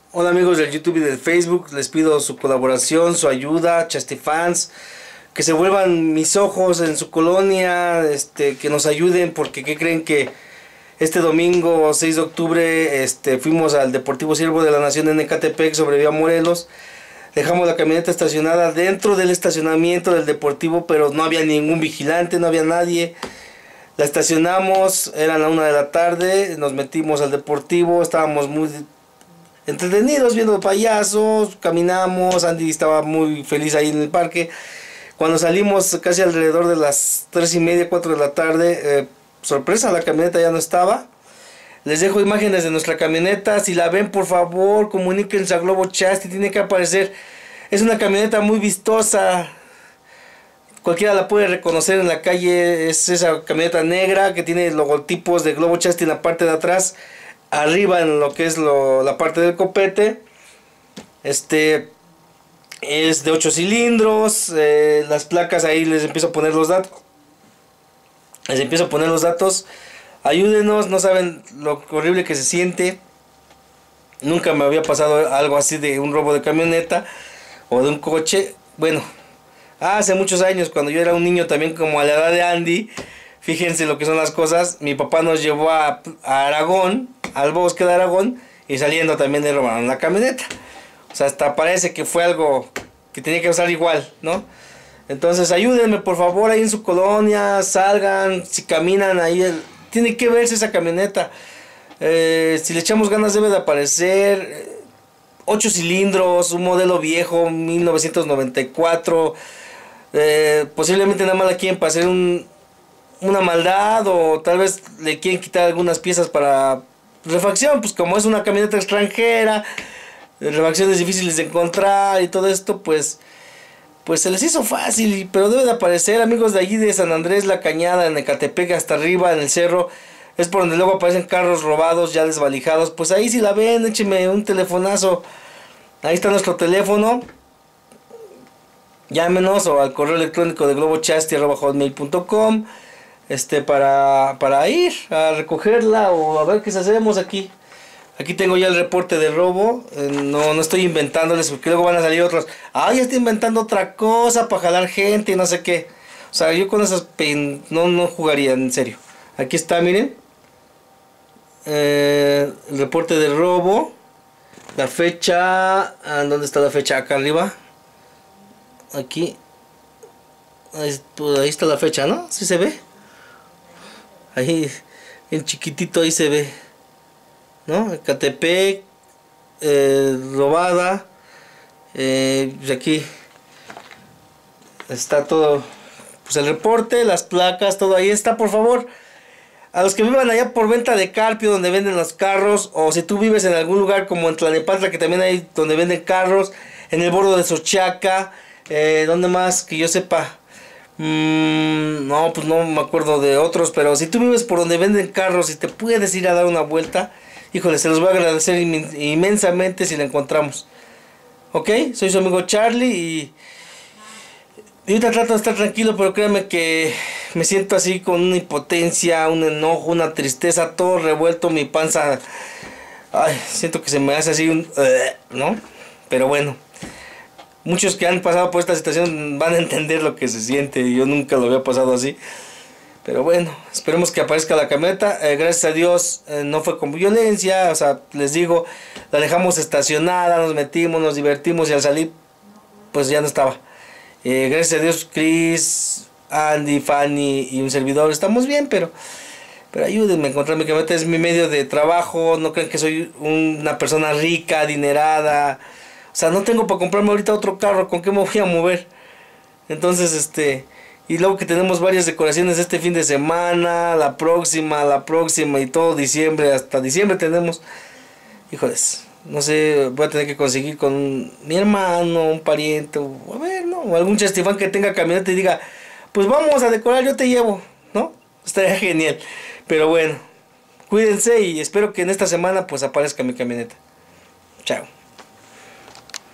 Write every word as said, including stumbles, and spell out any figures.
Hola amigos del YouTube y del Facebook, les pido su colaboración, su ayuda, Chastifans, que se vuelvan mis ojos en su colonia, este, que nos ayuden, porque ¿qué creen? Que este domingo seis de octubre este, fuimos al Deportivo Siervo de la Nación en Ecatepec sobre Vía Morelos. Dejamos la camioneta estacionada dentro del estacionamiento del Deportivo, pero no había ningún vigilante, no había nadie. La estacionamos, eran la una de la tarde, nos metimos al Deportivo, estábamos muy entretenidos viendo payasos, caminamos, Andy estaba muy feliz ahí en el parque. Cuando salimos casi alrededor de las tres y media, cuatro de la tarde, eh, sorpresa, la camioneta ya no estaba. Les dejo imágenes de nuestra camioneta, si la ven por favor comuníquense a Globo Chasti, tiene que aparecer. Es una camioneta muy vistosa, cualquiera la puede reconocer en la calle. Es esa camioneta negra que tiene logotipos de Globo Chasti en la parte de atrás, arriba en lo que es lo, la parte del copete. Este es de ocho cilindros, eh, las placas ahí les empiezo a poner los datos. Les empiezo a poner los datos. Ayúdenos, no saben lo horrible que se siente. Nunca me había pasado algo así de un robo de camioneta o de un coche. Bueno, hace muchos años, cuando yo era un niño también como a la edad de Andy, fíjense lo que son las cosas. Mi papá nos llevó a, a Aragón, al bosque de Aragón, y saliendo también le robaron la camioneta. O sea, hasta parece que fue algo que tenía que pasar igual, ¿no? Entonces ayúdenme por favor ahí en su colonia, salgan, si caminan ahí, el, tiene que verse esa camioneta. Eh, si le echamos ganas debe de aparecer. ocho cilindros, un modelo viejo, mil novecientos noventa y cuatro. Eh, posiblemente nada más la quieren para hacer un, una maldad, o tal vez le quieren quitar algunas piezas para refacción. Pues como es una camioneta extranjera, refacciones difíciles de encontrar y todo esto, pues pues se les hizo fácil. Pero debe de aparecer, amigos de allí de San Andrés La Cañada, en Ecatepec, hasta arriba en el cerro, es por donde luego aparecen carros robados ya desvalijados. Pues ahí si la ven, écheme un telefonazo, ahí está nuestro teléfono, llámenos, o al correo electrónico de globochasti arroba hotmail punto com, este para, para ir a recogerla o a ver qué hacemos aquí. Aquí tengo ya el reporte de robo. Eh, no, no estoy inventándoles, porque luego van a salir otros. Ah, ya estoy inventando otra cosa para jalar gente y no sé qué. O sea, yo con esas pen no, no jugaría, en serio. Aquí está, miren. Eh, el reporte de robo. La fecha. ¿Dónde está la fecha? Acá arriba. Aquí. Ahí, pues, ahí está la fecha, ¿no? ¿Sí se ve? Ahí, en chiquitito ahí se ve, ¿no? Ecatepec, eh, robada. Eh, pues aquí está todo, pues el reporte, las placas, todo ahí está. Por favor, a los que vivan allá por Venta de Carpio, donde venden los carros, o si tú vives en algún lugar como en Tlalnepantla, que también hay donde venden carros, en el bordo de Xochaca, eh, donde más que yo sepa, mm, no, pues no me acuerdo de otros, pero si tú vives por donde venden carros y te puedes ir a dar una vuelta, híjole, se los voy a agradecer inmensamente si la encontramos. Ok, soy su amigo Charlie y, y ahorita trato de estar tranquilo, pero créanme que me siento así con una impotencia, un enojo, una tristeza, todo revuelto, mi panza. Ay, siento que se me hace así un... Uh, ¿no? Pero bueno, muchos que han pasado por esta situación van a entender lo que se siente. Yo nunca lo había pasado así. Pero bueno, esperemos que aparezca la camioneta. Eh, gracias a Dios eh, no fue con violencia. O sea, les digo, la dejamos estacionada, nos metimos, nos divertimos y al salir, pues ya no estaba. Eh, gracias a Dios, Chris, Andy, Fanny y un servidor estamos bien, pero, pero ayúdenme a encontrar mi camioneta. Es mi medio de trabajo. No crean que soy una persona rica, adinerada. O sea, no tengo para comprarme ahorita otro carro. ¿Con qué me voy a mover? Entonces, este... Y luego que tenemos varias decoraciones este fin de semana, la próxima, la próxima y todo diciembre, hasta diciembre tenemos. Híjoles, no sé, voy a tener que conseguir con mi hermano, un pariente, o a ver, ¿no? O algún chastifán que tenga camioneta y diga, pues vamos a decorar, yo te llevo, ¿no? Estaría genial. Pero bueno, cuídense y espero que en esta semana pues aparezca mi camioneta. Chao.